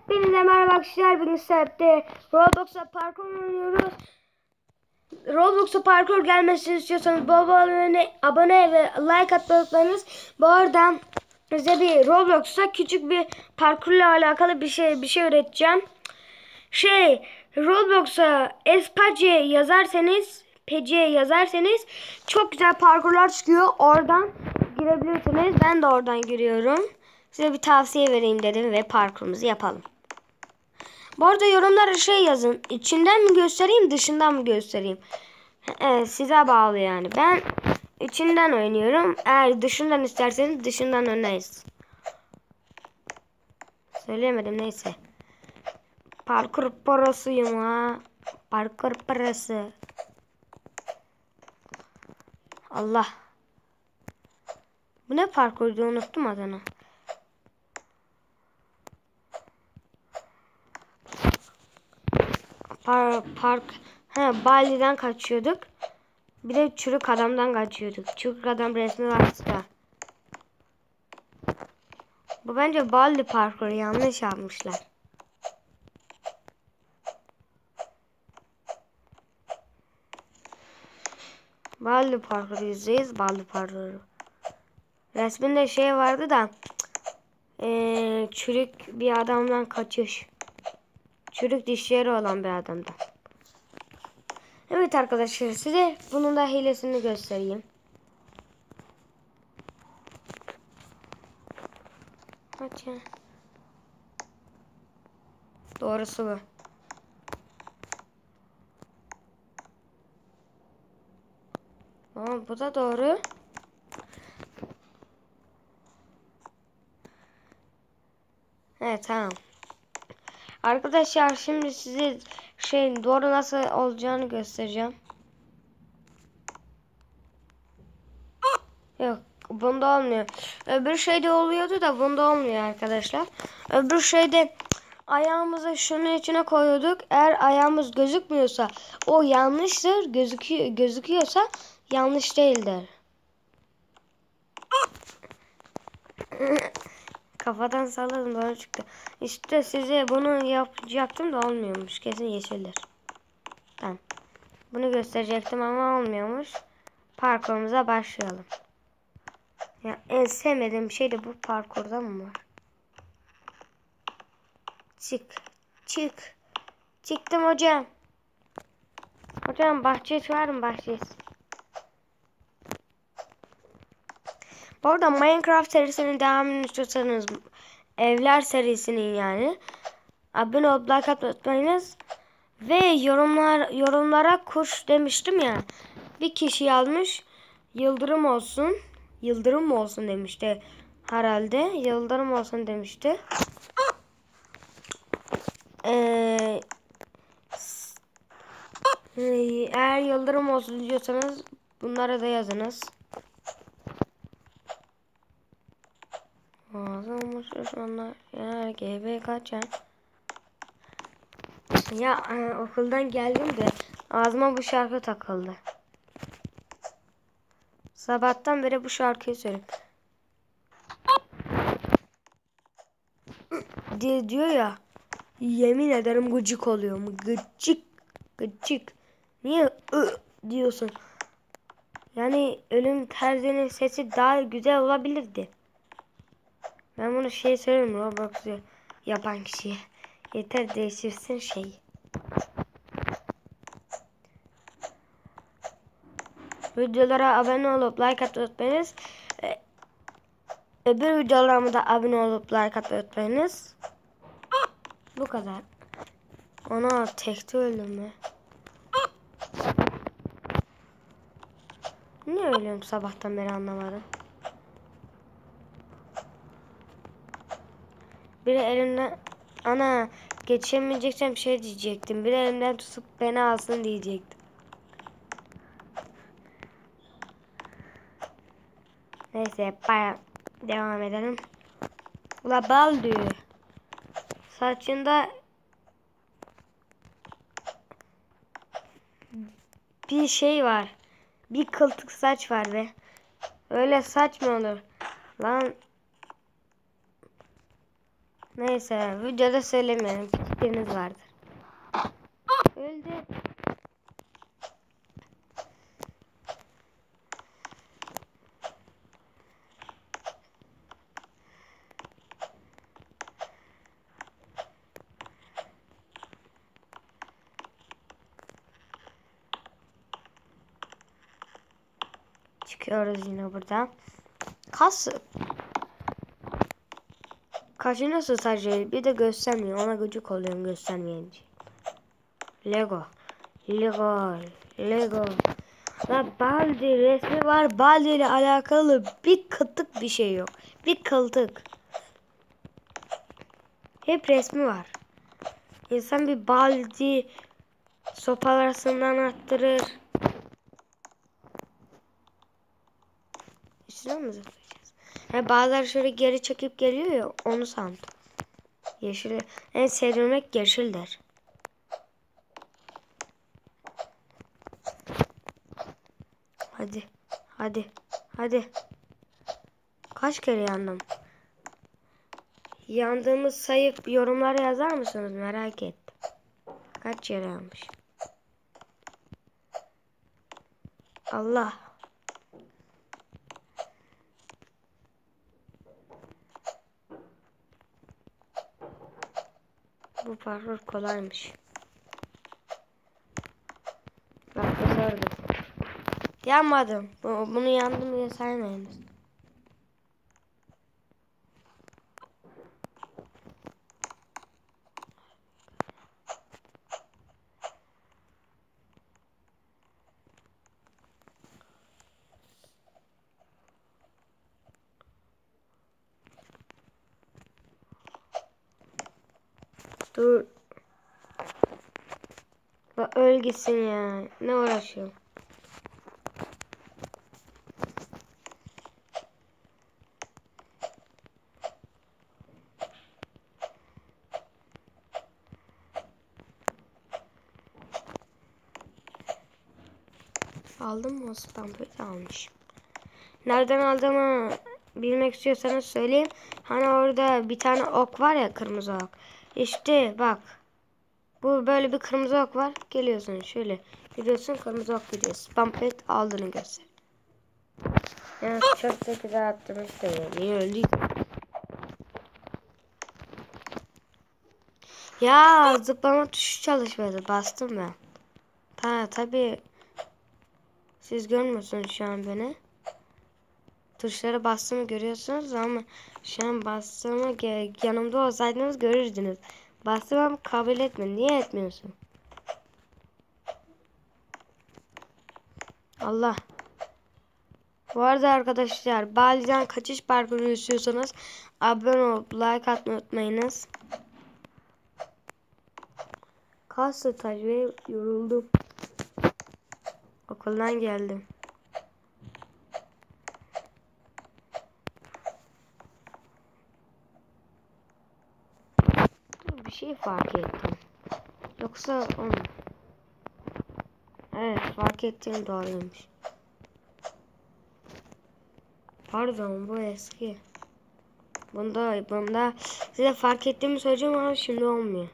Hepinize merhaba arkadaşlar. Bugün sizlerle Roblox'a parkur oynuyoruz. Roblox'a parkur gelmesini istiyorsanız bol bol abone ve like atmayı unutmayınız. Bu arada size bir Roblox'ta küçük bir parkurla alakalı bir şey öğreteceğim. Roblox'a Espace yazarsanız çok güzel parkurlar çıkıyor. Oradan girebilirsiniz. Ben de oradan giriyorum. Size bir tavsiye vereyim dedim ve parkurumuzu yapalım. Bu arada yorumlara yazın. İçinden mi göstereyim, dışından mı göstereyim? Evet, size bağlı yani. Ben içinden oynuyorum. Eğer dışından isterseniz dışından oynayız. Söyleyemedim, neyse. Parkur parasıyım ha. Parkur parası. Allah. Bu ne parkurdu, unuttum adını. Bali'den kaçıyorduk. Bir de çürük adamdan kaçıyorduk. Çürük adam resmi varsa. Bu bence Bali parkuru, yanlış yapmışlar. Bali parkuru, %100 Bali parkuru. Resminde vardı da çürük bir adamdan kaçış. Çürük dişleri olan bir adamdan. Evet arkadaşlar, size bunun da hilesini göstereyim. Hadi. Doğrusu bu. Ama bu da doğru. Evet, tamam. Arkadaşlar şimdi size doğru nasıl olacağını göstereceğim. Yok, bunda olmuyor. Öbür şeyde oluyordu da bunda olmuyor arkadaşlar. Öbür şeyde ayağımızı şunun içine koyuyorduk. Eğer ayağımız gözükmüyorsa o yanlıştır. Gözüküyorsa yanlış değildir. Kafadan salladım, doğru çıktı. İşte size bunu yapacaktım da olmuyormuş. Kesin yeşildir. Tamam. Bunu gösterecektim ama olmuyormuş. Parkurumuza başlayalım. Ya en sevmediğim şey de bu parkurda mı var? Çık. Çıktım hocam. Hocam bahçesi var mı, bahçesi? Bu arada Minecraft serisinin devamını istiyorsanız, evler serisinin yani, abone olup like atmayı unutmayınız. Ve yorumlara kuş demiştim ya. Bir kişi yazmış. Yıldırım mı olsun demişti herhalde. Yıldırım olsun demişti. Eğer yıldırım olsun diyorsanız bunlara da yazınız. Ağzımız onlar yer gibi kaçar. Ya okuldan geldim de ağzıma bu şarkı takıldı. Sabahtan beri bu şarkıyı söylüyorum. Diyor ya. Yemin ederim gıcık oluyorum. Gıcık. Niye diyorsun? Yani ölüm terzinin sesi daha güzel olabilirdi. Ben bunu söyleyeyim Roblox'u yapan kişiye. Yeter değiştirsin şeyi. Videolara abone olup like atmayı unutmayınız. Öbür videolarıma da abone olup like atmayı unutmayınız. Bu kadar. Ona tekte öldüm mü? Niye ölüyorum sabahtan beri, anlamadım. Biri elimden, ana geçemeyeceksem diyecektim. Biri elimden tutup beni alsın diyecektim. Neyse, devam edelim. Ula bal diyor. Saçında bir var. Bir kıltık saç var be. Öyle saç mı olur? Lan. Neyse videoda söylemeyelim. Fikiriniz vardır. Öldü. Çıkıyoruz yine buradan. Kaçıncı sadece bir de göstermiyor. Ona gıcık oluyorum göstermeyince. Lego. La Baldi resmi var. Baldi ile alakalı bir kıltık bir şey yok. Bir kıltık. Hep resmi var. İnsan bir Baldi sopalarından attırır. İçine mi zıplayacağız? Bazıları şöyle geri çekip geliyor ya, onu sandım. Yeşil. En sevdiğim renk yeşildir. Hadi. Kaç kere yandım? Yandığımı sayıp yorumlara yazar mısınız? Merak ettim. Kaç yere yanmış? Allah. Bu parkur kolaymış. Bak bu zordu. Yanmadım. Bunu yandım diye saymayınız. Dur. Bak öl gitsin ya. Ne uğraşıyorum? Aldım mı? O stampı almış. Nereden aldığımı bilmek istiyorsanız söyleyeyim. Hani orada bir tane ok var ya, kırmızı ok. İşte bak. Bu böyle bir kırmızı ok var. Geliyorsun şöyle. Gidiyorsun, kırmızı ok gidiyor. Stampet aldığını göster. Yani çok da güzel attım işte. Niye öldük? Ya zıplama tuşu çalışmadı. Bastım ben. Tabii. Siz görmüyorsunuz şu an beni. Tuşlara bastığımı görüyorsunuz ama şu an bastığımı yanımda olsaydınız görürdünüz. Bastığımı kabul etme. Niye etmiyorsun? Allah. Bu arada arkadaşlar, Bali'den kaçış parkuru istiyorsanız abone olup like atmayı unutmayınız. Kaç staj ve yoruldum. Okuldan geldim. Bir şey fark ettim. Yoksa onu. Evet, fark ettiğim doğruymuş. Pardon, bu eski. Bunda size fark ettiğimi söyleyeceğim ama şimdi olmuyor.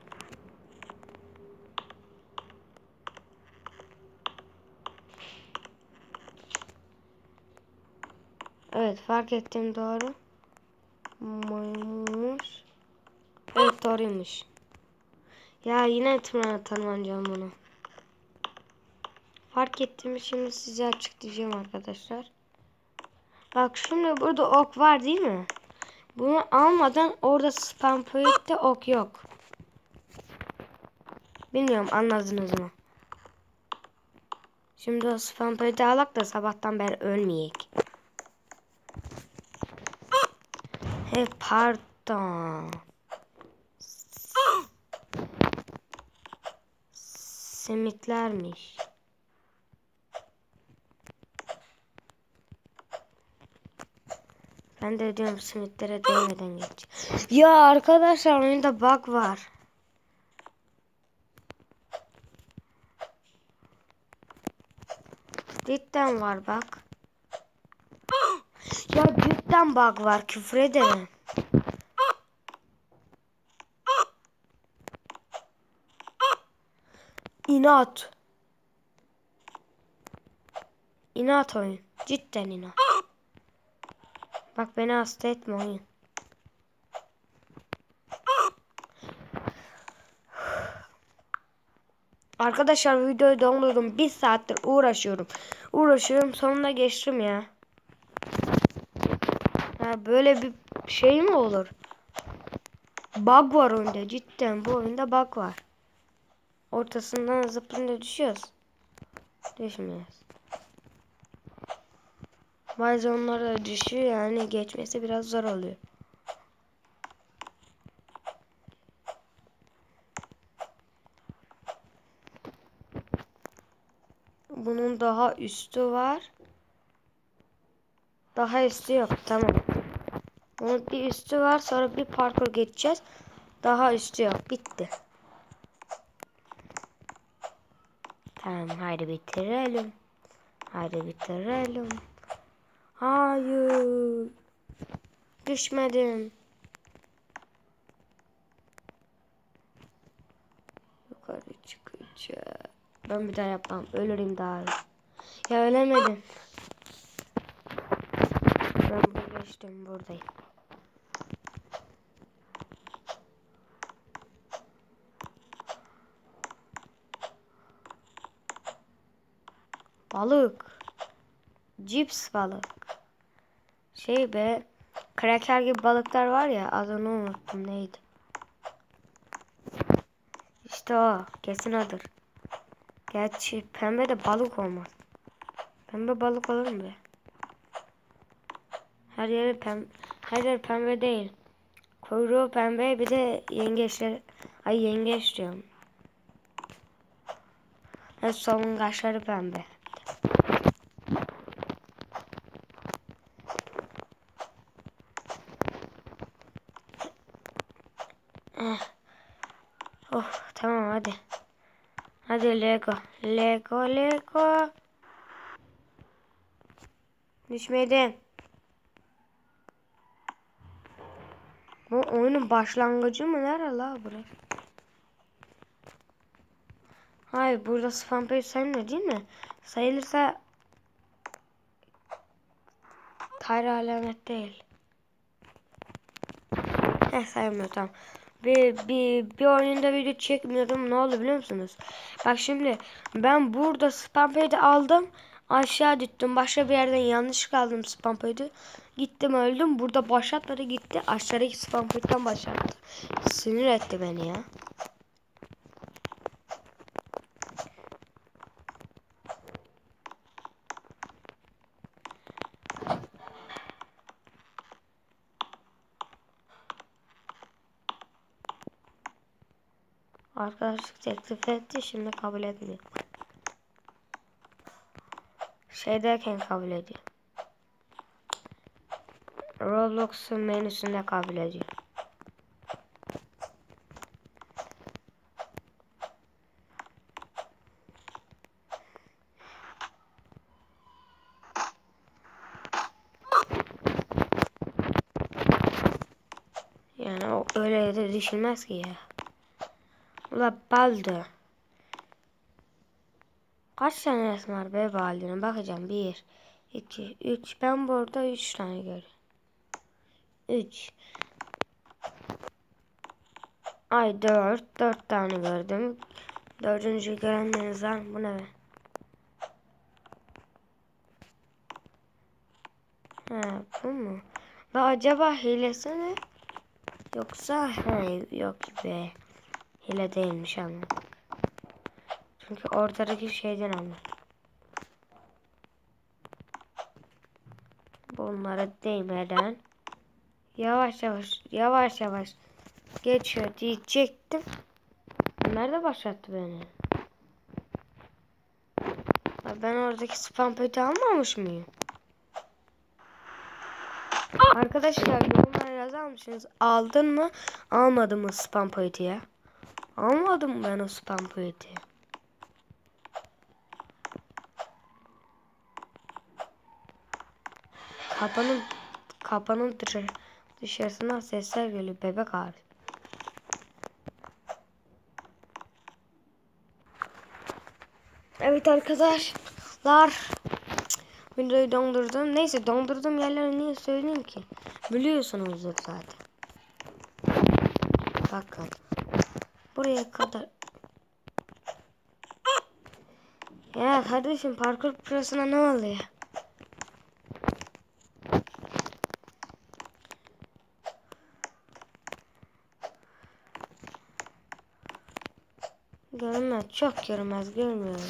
Evet, fark ettiğim doğru. Evet, doğruymuş. Ya yine tanımlayacağım bunu. Fark ettiğimi şimdi size açıklayacağım arkadaşlar. Bak şimdi burada ok var değil mi? Bunu almadan orada spam point'te ok yok. Bilmiyorum, anladınız mı? Şimdi o spam point'i alak da sabahtan beri ölmeyek. Pardon. Simitlermiş. Ben de diyorum simitlere değmeden geç. Ya arkadaşlar, oyunda bug var. Cidden var bak. Ya cidden bug var, küfür ederim. İnat. İnat oyun. Cidden inat. Bak beni hasta etme oyun. Arkadaşlar videoyu download'um 1 saattir uğraşıyorum sonunda geçtim ya. Ya böyle bir şey mi olur? Bug var oyunda, cidden bu oyunda bug var. Ortasından zıplayınca düşüyoruz. Düşmüyoruz. Bazen onlar da düşüyor, yani geçmesi biraz zor oluyor. Bunun daha üstü var. Daha üstü yok, tamam. Bunun bir üstü var, sonra bir parkur geçeceğiz. Daha üstü yok, bitti. Tamam, haydi bitirelim. Haydi bitirelim. Hayır. Düşmedim. Yukarı çıkacağım. Ben bir daha yapmam. Ölürüm daha iyi. Ya ölemedim. Ben geçtim, buradayım. Balık. Cips balık. Şey be. Kraker gibi balıklar var ya. Adını unuttum, neydi? İşte o. Kesin odur. Gerçi pembe de balık olmaz. Pembe balık olur mu be? Her yer pembe değil. Kuyruğu pembe, bir de yengeçler. Ay, yengeç diyorum. Ve solungaçları pembe. Oh, tamam hadi. Hadi Lego. Lego. Düşmedin. Bu oyunun başlangıcı mı? Nere la burası? Hayır, burada spam page sayılmıyor değil mi? Sayılırsa Tayra alamet değil. Sayılmıyor, tamam. Bir oyunda video çekmiyordum. Ne oldu biliyor musunuz? Bak şimdi ben burada spam page'i aldım. Aşağı düştüm. Başka bir yerden yanlış kaldım spam page'i. Gittim öldüm. Burada başlatmadı, gitti. Aşağıdaki spam page'den başlattı. Sinir etti beni ya. Arkadaşlık teklif etti. Şimdi kabul etmiyor. Şeydeyken kabul ediyor. Roblox'un menüsünde kabul ediyor. Yani o öyle de düşünmez ki ya. Ula baldı. Kaç tane resim var be baldının? Bakacağım. 1, 2, 3. Ben burada 3 tane görüyorum. 3. Ay 4. 4 tane gördüm. Dördüncü görenleriniz var mı? Bu ne be? Ha, bu mu? Ve acaba hilesi mi? Yoksa yok be. Hile değilmiş, anladım. Çünkü ortadaki şeyden anladım. Bunlara değmeden yavaş geçiyor diyecektim. Nerede başlattı beni? Ben oradaki spam peti almamış mıyım? Arkadaşlar yorumlara yazar mısınız? Aldın mı? Almadın mı spam peti ya? Almadım ben o spam peti. Kapının dışarısından sesler geliyor, bebek abi. Evet arkadaşlar. Videoyu dondurdum. Neyse dondurduğum yerleri niye söyleyeyim ki? Biliyorsunuzdur zaten. Bakın. Buraya kadar. Ya kardeşim parkur prosuna ne oluyor? Görünmez. Çok görünmez. Görmüyorum.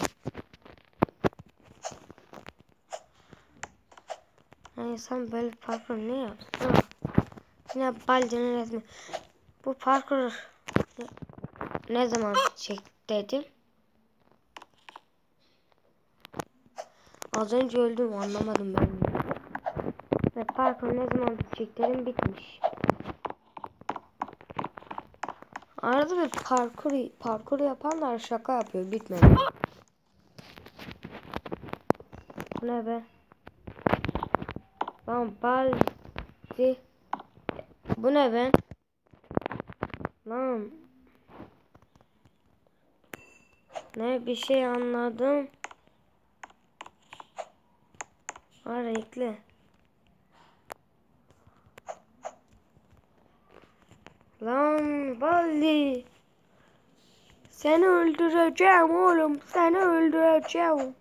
Yani sen böyle parkur ne yaptın? Yine Baldi'nin resmi. Bu parkur ne zaman çek dedim. Az önce öldüm anlamadım ben. Ve parkur ne zaman bitecek dedim bitmiş. Arada bir parkur yapanlar şaka yapıyor bitmedi. Bu ne be? Lan Baldi. Bu ne be? Lan. Ne bir şey anladım. Ha renkli. Lan Baldi. Seni öldüreceğim oğlum. Seni öldüreceğim.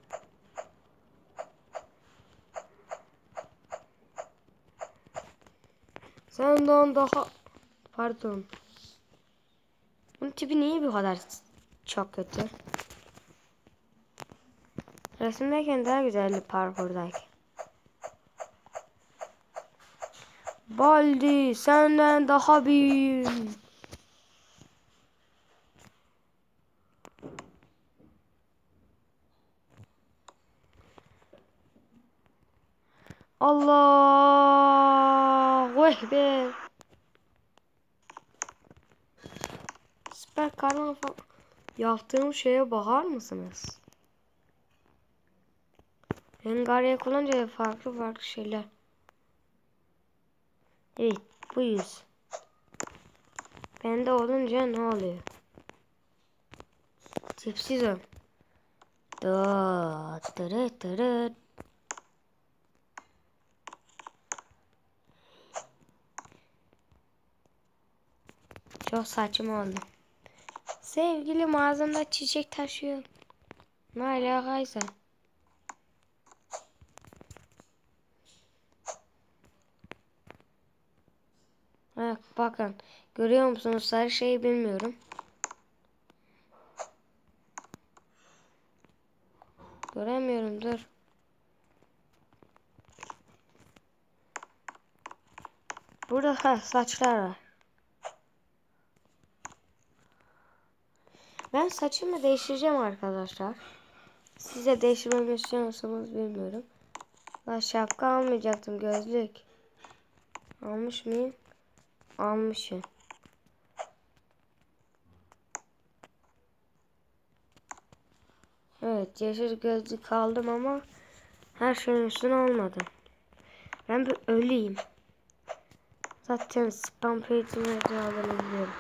Senden daha... Pardon. Bunun tipi niye bu kadar çok kötü? Resimdeyken daha güzeldi parkurdayken. Baldi senden daha büyüğüm. Allahu Ekber. Süper kahraman falan. Yaptığım şeye bakar mısınız? Rengarenk olunca farklı şeyler. Evet bu yüz. Bende olunca ne oluyor? Tipsiz ol. Dırıt. Çok saçma oldu. Sevgilim ağzımda çiçek taşıyor. Ne alakaysa. Evet, bakın. Görüyor musunuz? Sarı şeyi bilmiyorum. Göremiyorum dur. Burada saçlar var. Ben saçımı değiştireceğim arkadaşlar. Siz de değiştirmemi istiyor musunuz bilmiyorum. Ben şapka almayacaktım, gözlük. Almış mıyım? Almışım. Evet yeşil gözlük aldım ama her şeyin üstüne olmadı. Ben bir öleyim. Zaten spam page'ini izliyorum.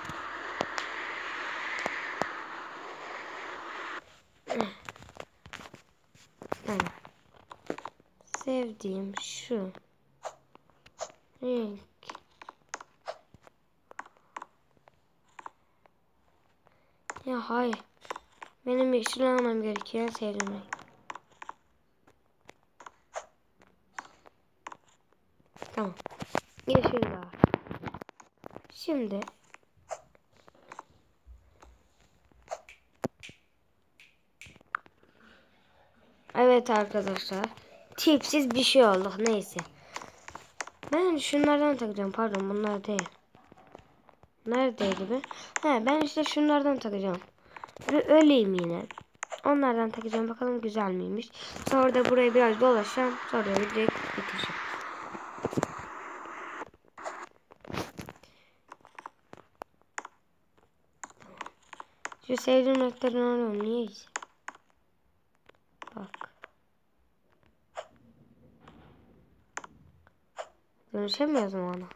Yani sevdiğim şu renk. Ya hayır. Benim yeşil almam gerekiyor. Sevdiğim renk. Tamam. Yeşil daha. Şimdi evet arkadaşlar. Tipsiz bir şey olduk. Neyse. Ben şunlardan takacağım. Pardon bunlar değil. Neredeydi be? He ben işte şunlardan takacağım. Ve öleyim yine. Onlardan takacağım. Bakalım güzel miymiş. Sonra da burayı biraz dolaşacağım. Sonra da direkt bitireceğim. Şu sevdiğim renklerini alıyorum. Niye? Bak. Dönüşemiyoruz mu ona?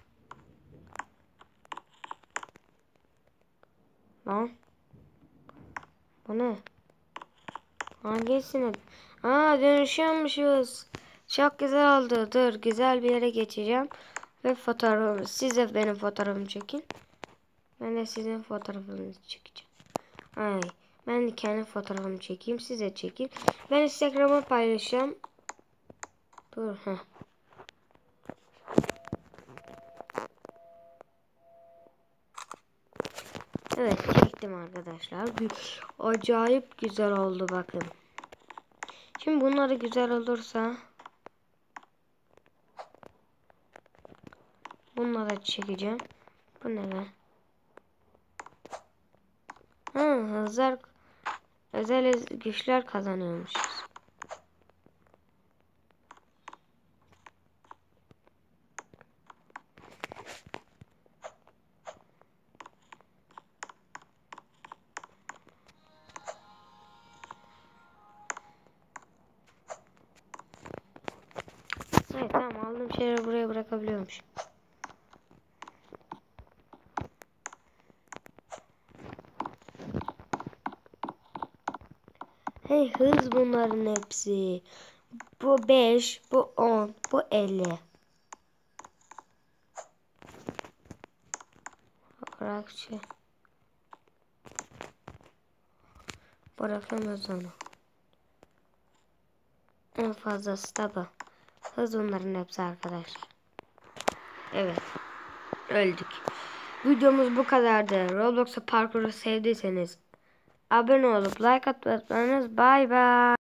Lan. Bu ne? Hangisine? Aa, dönüşüyormuşuz. Çok güzel oldu. Dur, güzel bir yere geçeceğim. Ve fotoğrafımı. Siz de benim fotoğrafımı çekin. Ben de sizin fotoğrafınızı çekeceğim. Ay, ben de kendi fotoğrafımı çekeyim. Siz de çekin. Ben Instagram'a paylaşacağım. Dur. Heh. Evet, çektim arkadaşlar. Acayip güzel oldu bakın. Şimdi bunları güzel olursa bunları çekeceğim. Bu ne be? Hızlar, özel güçler kazanıyormuşuz. Evet, tamam, aldığım şeyleri buraya bırakabiliyormuş. Hey, hız bunların hepsi. Bu 5, bu 10, bu 50. Bırakçı. Bırakamaz onu. En fazlası da bu. Hız bunların hepsi arkadaşlar. Evet. Öldük. Videomuz bu kadardı. Roblox'a parkuru sevdiyseniz abone olup like atmayı unutmayınız. Bay bay.